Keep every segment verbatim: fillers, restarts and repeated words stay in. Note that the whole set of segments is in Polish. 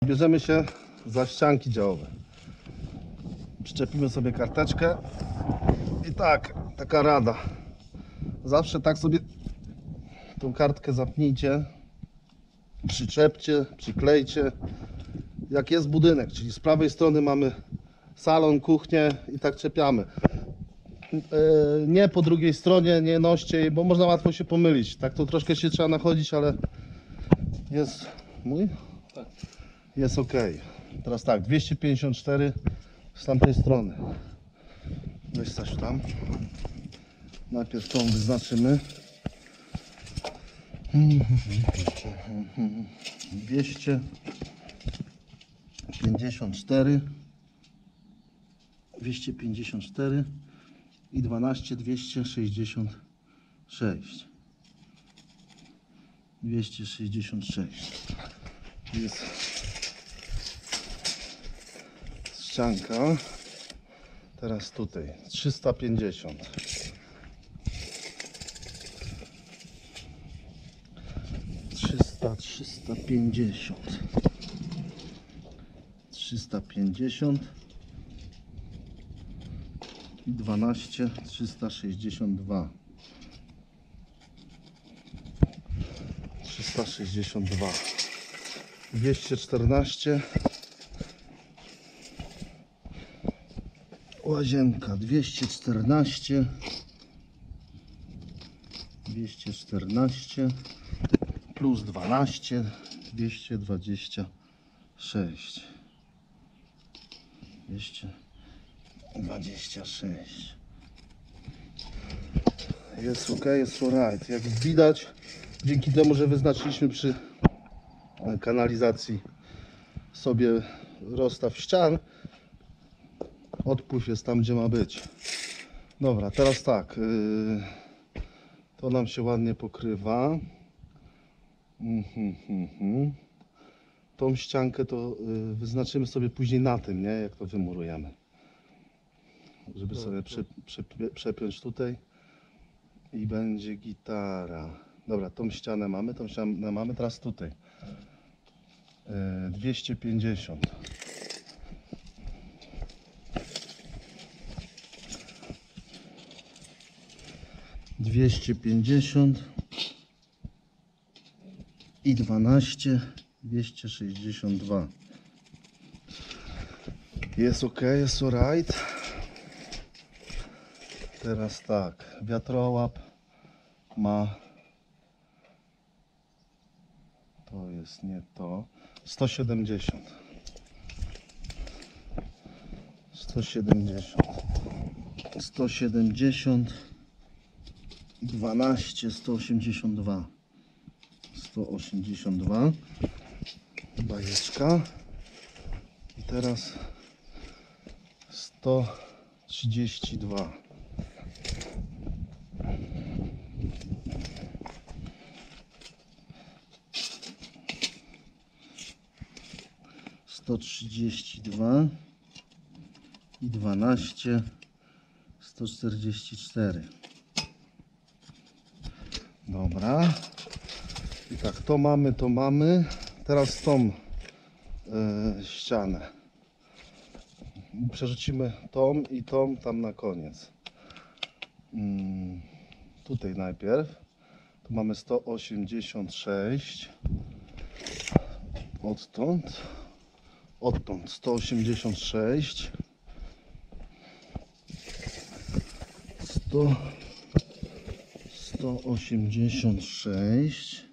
Bierzemy się za ścianki działowe. Przyczepimy sobie karteczkę i tak, taka rada. Zawsze tak sobie tą kartkę zapnijcie, przyczepcie, przyklejcie. Jak jest budynek, czyli z prawej strony mamy salon, kuchnię i tak czepiamy. Nie po drugiej stronie, nie noście jej, bo można łatwo się pomylić. Tak to troszkę się trzeba nachodzić, ale jest mój? Tak. Jest ok. Teraz tak, dwieście pięćdziesiąt cztery z tamtej strony. Weź Stasiu tam. Najpierw tą wyznaczymy. dwieście pięćdziesiąt cztery. dwieście pięćdziesiąt cztery i dwanaście dwieście sześćdziesiąt sześć. dwieście sześćdziesiąt sześć. Jest ścianka. Teraz tutaj trzysta pięćdziesiąt. trzysta, trzysta pięćdziesiąt. trzysta pięćdziesiąt i dwanaście trzysta sześćdziesiąt dwa. trzysta sześćdziesiąt dwa. dwieście czternaście. Łazienka dwieście czternaście. dwieście czternaście plus dwanaście dwieście dwadzieścia sześć. dwieście dwadzieścia sześć. Jest ok, jest alright. Jak widać, dzięki temu, że wyznaczyliśmy przy kanalizacji sobie rozstaw ścian, odpływ jest tam, gdzie ma być. Dobra, teraz tak, yy, to nam się ładnie pokrywa. Mm-hmm. Tą ściankę to yy, wyznaczymy sobie później na tym, nie? Jak to wymurujemy. Żeby sobie przy, przy, przepiąć tutaj i będzie gitara. Dobra, tą ścianę mamy, tą ścianę mamy, teraz tutaj. Yy, dwieście pięćdziesiąt. dwieście pięćdziesiąt i dwanaście dwieście sześćdziesiąt dwa. Jest ok, jest alright. Teraz tak, wiatrołap ma, to jest nie to, sto siedemdziesiąt. sto siedemdziesiąt. sto siedemdziesiąt. dwanaście sto osiemdziesiąt dwa. sto osiemdziesiąt dwa. Bajeczka. I teraz sto trzydzieści dwa. sto trzydzieści dwa i dwanaście sto czterdzieści cztery. Dobra. I tak, to mamy, to mamy. Teraz tą e, ścianę. Przerzucimy tą i tą tam na koniec. Hmm, tutaj najpierw. Tu mamy sto osiemdziesiąt sześć. Odtąd. Odtąd sto osiemdziesiąt sześć. sto sto osiemdziesiąt sześć.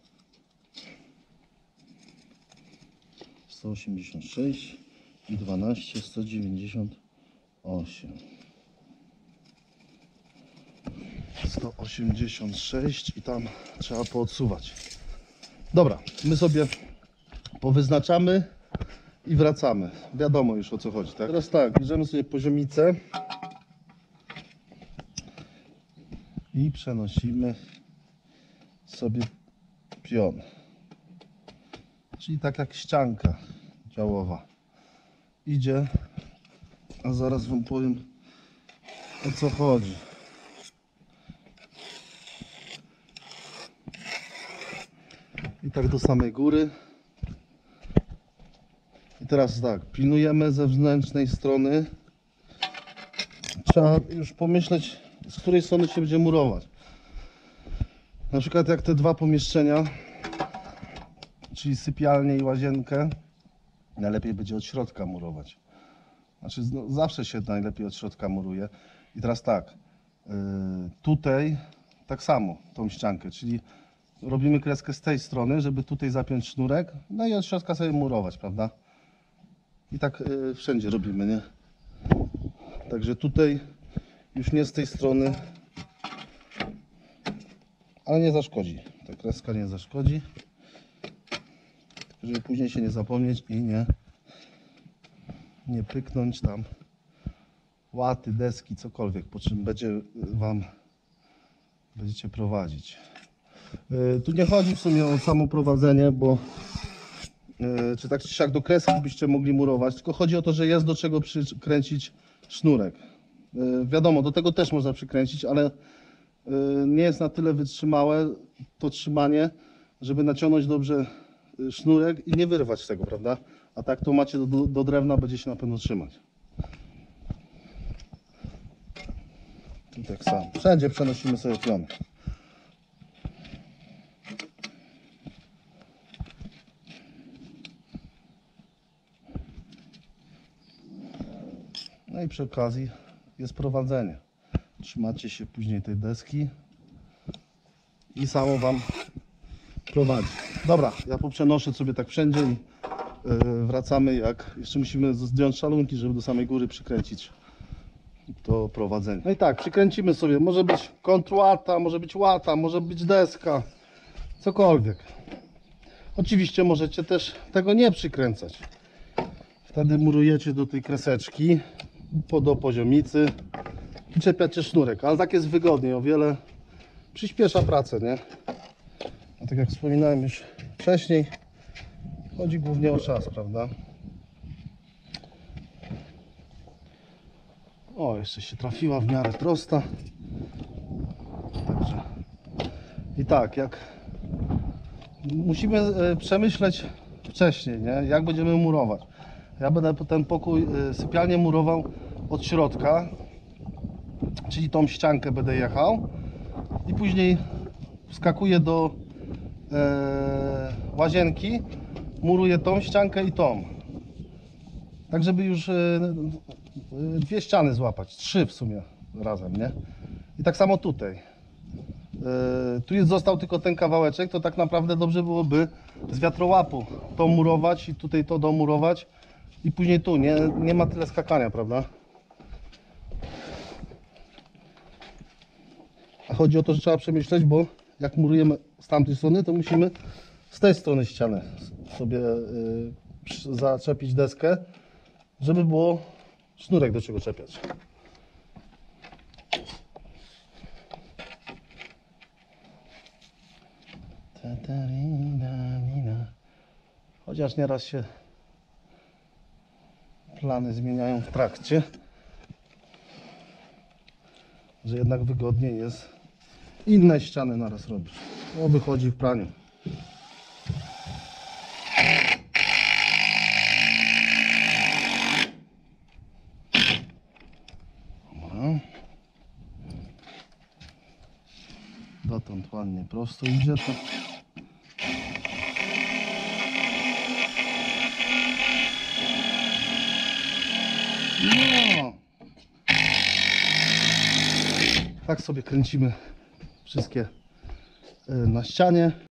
sto osiemdziesiąt sześć i dwanaście sto dziewięćdziesiąt osiem. sto osiemdziesiąt sześć i tam trzeba poodsuwać. Dobra, my sobie powyznaczamy i wracamy. Wiadomo już, o co chodzi, tak? Teraz tak, bierzemy sobie poziomicę i przenosimy sobie pion. Czyli tak jak ścianka działowa. Idzie, a zaraz wam powiem, o co chodzi. I tak do samej góry. I teraz tak, pilnujemy ze zewnętrznej strony. Trzeba już pomyśleć, z której strony się będzie murować. Na przykład jak te dwa pomieszczenia, czyli sypialnię i łazienkę, najlepiej będzie od środka murować. Znaczy no, zawsze się najlepiej od środka muruje. I teraz tak, yy, tutaj tak samo tą ściankę, czyli robimy kreskę z tej strony, żeby tutaj zapiąć sznurek, no i od środka sobie murować, prawda? I tak yy, wszędzie robimy, nie? Także tutaj już nie z tej strony, ale nie zaszkodzi. Ta kreska nie zaszkodzi, żeby później się nie zapomnieć i nie, nie pyknąć tam łaty, deski, cokolwiek, po czym będzie Wam będziecie prowadzić. Yy, tu nie chodzi w sumie o samo prowadzenie, bo yy, czy tak czy siak do kreski byście mogli murować, tylko chodzi o to, że jest do czego przykręcić sznurek. Yy, wiadomo, do tego też można przykręcić, ale yy, nie jest na tyle wytrzymałe to trzymanie, żeby naciągnąć dobrze sznurek i nie wyrwać tego, prawda? A tak to macie do, do drewna, będzie się na pewno trzymać. I tak samo. Wszędzie przenosimy sobie piony. No i przy okazji jest prowadzenie. Trzymacie się później tej deski i samo Wam prowadzi. Dobra, ja poprzenoszę sobie tak wszędzie i yy, wracamy, jak jeszcze musimy zdjąć szalunki, żeby do samej góry przykręcić to prowadzenie. No i tak, przykręcimy sobie, może być kontrłata, może być łata, może być deska, cokolwiek. Oczywiście możecie też tego nie przykręcać. Wtedy murujecie do tej kreseczki, do poziomicy i czepiacie sznurek, ale tak jest wygodniej, o wiele przyspiesza pracę, nie? A tak jak wspominałem już wcześniej, chodzi głównie o czas, prawda? O, jeszcze się trafiła w miarę prosta. Także i tak, jak musimy przemyśleć wcześniej, nie? Jak będziemy murować. Ja będę ten pokój, sypialnię murował od środka, czyli tą ściankę będę jechał i później wskakuję do e, łazienki, muruję tą ściankę i tą. Tak, żeby już e, dwie ściany złapać, trzy w sumie razem, nie? I tak samo tutaj. E, tu jest, został tylko ten kawałeczek, to tak naprawdę dobrze byłoby z wiatrołapu to murować i tutaj to domurować i później tu, nie, nie ma tyle skakania, prawda? A chodzi o to, że trzeba przemyśleć, bo jak murujemy z tamtej strony, to musimy z tej strony ściany sobie y, zaczepić deskę, żeby było sznurek do czego czepiać. Chociaż nieraz się plany zmieniają w trakcie, że jednak wygodniej jest inne ściany naraz robić. To wychodzi w praniu. Dobra. Dotąd ładnie prosto idzie to. No. Tak sobie kręcimy wszystkie na ścianie.